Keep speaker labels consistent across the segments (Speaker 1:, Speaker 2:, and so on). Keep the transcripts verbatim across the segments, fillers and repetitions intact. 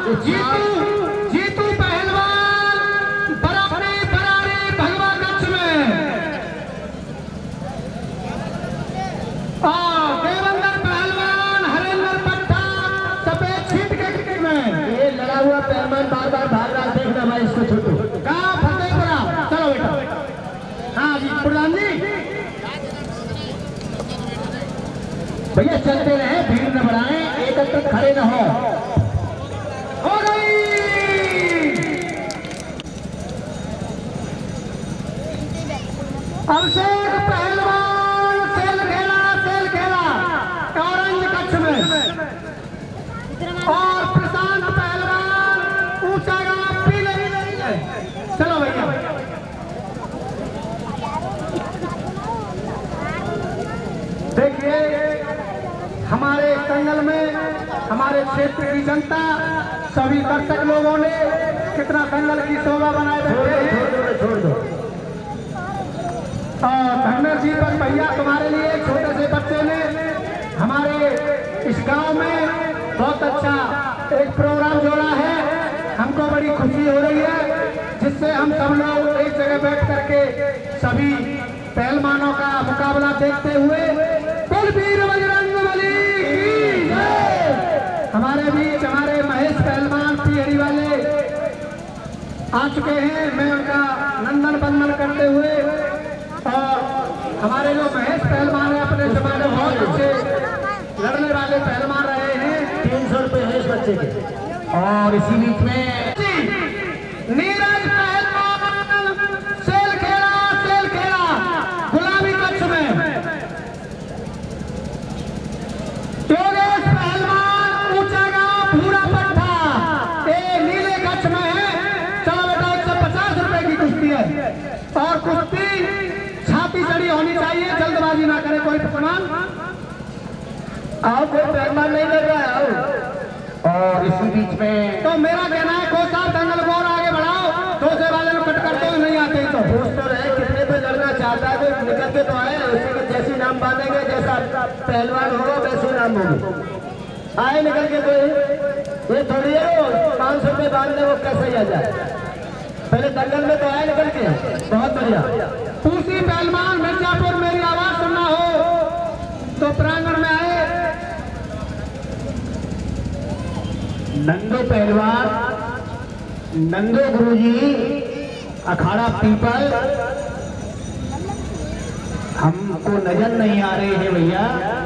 Speaker 1: जीतू जीतू पहलवान बराबरी बरारी भगवा कच्छ में और देवेंद्र पहलवान हरेंद्र पट्टा सफेद छीट के क्रिकेट में।
Speaker 2: ये लड़ा हुआ पहलवान बार बार भाग रहा, देखना भाई इसको छोटू।
Speaker 1: कहाँ फतेहपुरा, चलो बेटा। हाँ जी प्रधान जी,
Speaker 2: भैया चलते रहे, भीड़ न बढ़ाएं, एकत्र खड़े न हो।
Speaker 1: हो गई अभिषेक पहलवान सेल खेला सेल खेला ऑरेंज कच्छ में और प्रशांत पहलवान ऊंचा गांव पीले। चलो भैया देखिए हमारे दंगल में हमारे क्षेत्र की जनता सभी दर्शक लोगों ने कितना दंगल की शोभा बनाए बैठे हैं।
Speaker 2: छोड़ दो
Speaker 1: और धर्मेंद्र जी पर भैया तुम्हारे लिए छोटे से बच्चे ने हमारे इस गांव में बहुत अच्छा एक प्रोग्राम जोड़ा है। हमको बड़ी खुशी हो रही है जिससे हम सब लोग एक जगह बैठ करके सभी पहलवानों का मुकाबला देखते हुए कुलवीर बजरंगबली की जय। हमारे बीच हमारे महेश पहलवान पीहड़ी वाले आ चुके हैं। मैं उनका नंदन बंदन करते हुए और हमारे जो महेश पहलवान है अपने जमाने में बहुत अच्छे लड़ने वाले पहलवान रहे हैं।
Speaker 2: तीन सौ रुपये है इस बच्चे के। और इसी बीच में
Speaker 1: नीरज पहलवान सेल खेला सेल खेला गुलाबी कच्छ में। योगेश पहलवान ऊंचा गांव भूरा पट्टा ये नीले कच्छ में है। चलो बेटा एक सौ पचास रुपए की कुश्ती है और कुश्ती छाती चढ़ी होनी चाहिए, जल्दबाजी ना करे कोई पहलवान।
Speaker 2: आओ कोई पहलवान नहीं लग रहा है आओ। और इसी बीच में
Speaker 1: तो मेरा कहना है कोच साहब दंगल को और आगे बढ़ाओ, दूसरे वाले लोग कट करते हुए नहीं आते तो
Speaker 2: पूछ तो रहे कितने पे लड़ना चाहता है, कोई निकल के तो आए, उसी के जैसी नाम बांधेंगे, जैसा पहलवान होगा वैसे नाम होगा। आए निकल के कोई, ये थोड़ी है वो पाँच सौ रुपये बांधने वो कैसे आ जाए। पहले दंगल में तो आए निकल के, बहुत बढ़िया।
Speaker 1: उसी पहलवान मिर्जापुर मेरी आवाज सुनना हो तो प्रांगण में आए।
Speaker 2: नंदो पहलवान, नंदो गुरुजी, अखाड़ा पीपल हमको नजर नहीं आ रहे हैं भैया।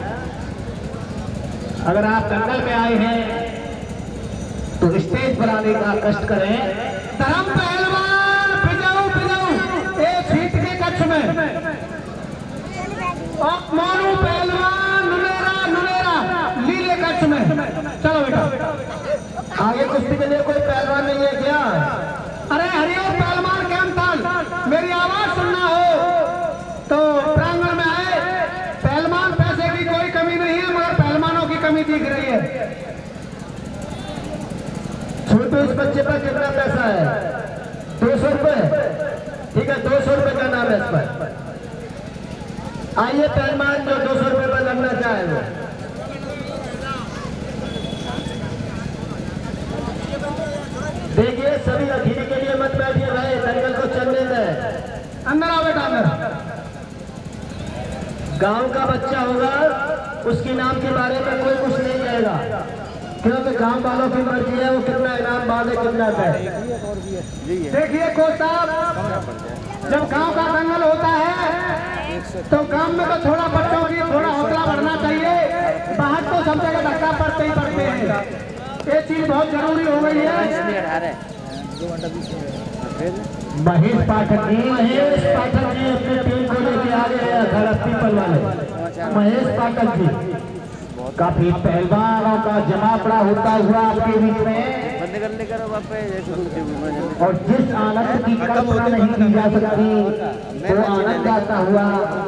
Speaker 2: अगर आप दंगल में आए हैं तो स्टेज पर आने का कष्ट करें।
Speaker 1: धर्म पहलवान पिजाऊ पिजाऊ ए छीट के कच्छ में और मोनू पहलवान नुनेरा नुनेरा नीले कच्छ में। चलो बेटा
Speaker 2: आगे कुश्ती के लिए कोई पहलवान नहीं है क्या?
Speaker 1: अरे हरिओम पहलवान कैंपथल, मेरी आवाज सुनना हो तो प्रांगण में आए। पहलवान पैसे की कोई कमी नहीं है मगर पहलवानों की कमी दिख रही है।
Speaker 2: छोटू इस बच्चे पर कितना पैसा है? दो सौ रुपये। ठीक है दो सौ रुपये का नाम है इस पर। आइए पहलवान जो दो सौ रुपये पर लगना चाहे वो। देखिए सभी अखीरी के लिए मत बैठिए भाई, दंगल को चलने दें।
Speaker 1: अंदर आओ बेटा अंदर।
Speaker 2: गांव का बच्चा होगा उसके नाम के बारे में कोई कुछ नहीं कहेगा, क्योंकि गांव वालों की मर्जी है वो कितना इनाम बांधे कितना दे।
Speaker 1: देखिए कोच साहब जब गांव का दंगल होता है तो गांव में तो थोड़ा बच्चों की थोड़ा हौसला बढ़ना चाहिए। बाहर तो सब जगह धक्का पड़ते ही पड़ते हैं, ये चीज बहुत जरूरी हो गई है।
Speaker 2: महेश पाठक जी महेश पाठक जी अपनी टीम को लेके आ गए हैं अखाड़ा पीपल वाले। महेश पाठक जी काफी पहलवानों का जमा पड़ा होता हुआ आपके बीच में, और जिस आनंद की कल्पना नहीं की जा सकती वो आनंद आता हुआ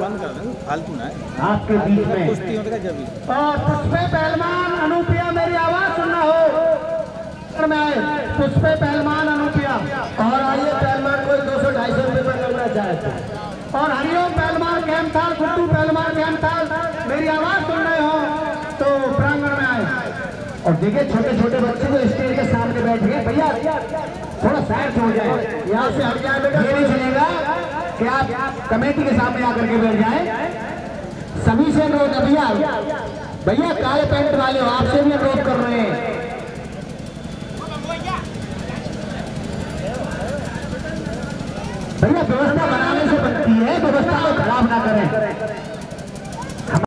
Speaker 2: आपके बीच में।
Speaker 1: और पुष्पे पहलवान अनुप्रिया मेरी आवाज सुनना हो में आए। पुष्पे पहलवान अनुप्रिया
Speaker 2: और आइए पहलवान कोई दो सौ ढाई सौ रुपये पर करना चाहे तो।
Speaker 1: और हरिओम पहलवान कैंपथल, गुड्डू पहलवान कैंपथल मेरी आवाज सुन रहे हो तो प्रांगण में आए।
Speaker 2: और देखिए छोटे छोटे बच्चे को स्टेज के सामने
Speaker 1: भैया थोड़ा साइड हो जाए,
Speaker 2: यहाँ से हट जाए बेटा।
Speaker 1: ये नहीं चलेगा कि आप कमेटी के सामने आकर के बैठ जाए। सभी से अनुरोध है भैया, भैया काले पैंट वाले हो, आपसे भी अनुरोध कर रहे हैं। भैया व्यवस्था बनाने से बनती है, व्यवस्था को खराब ना करें।